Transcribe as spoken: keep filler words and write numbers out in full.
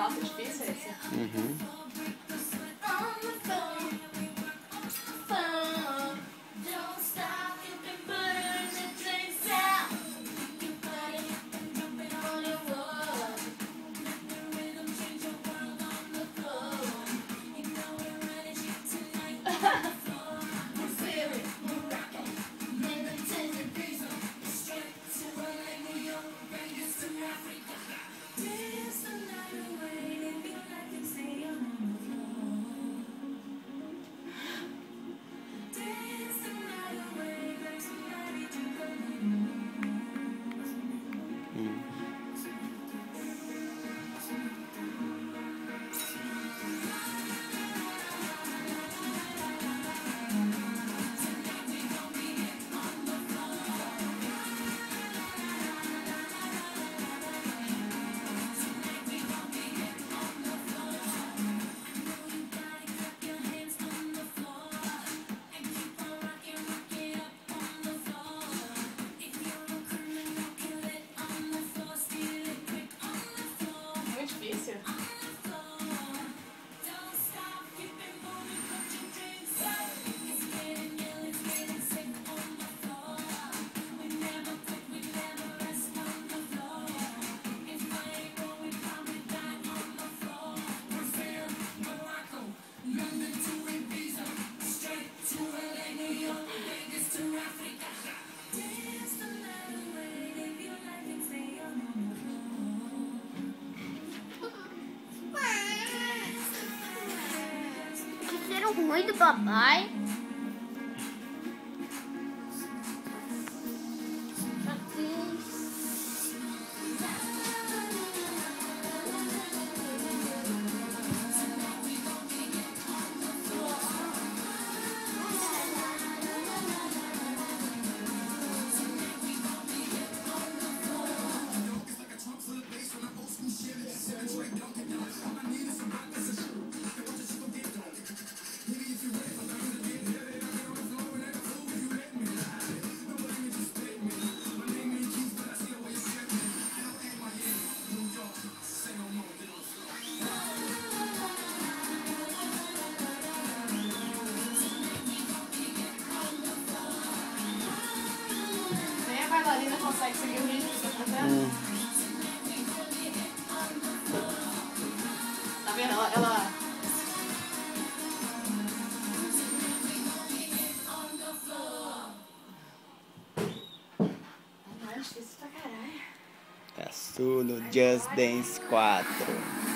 Nossa, difícil esse. Uhum. Muito difícil. Cheiro ruim do papai. Nem a bailarina consegue seguir o ritmo que você tá cantando. Hum. Tá vendo? Ela... ela... Ah, difícil pra caralho. Caçulo Just Dance quatro.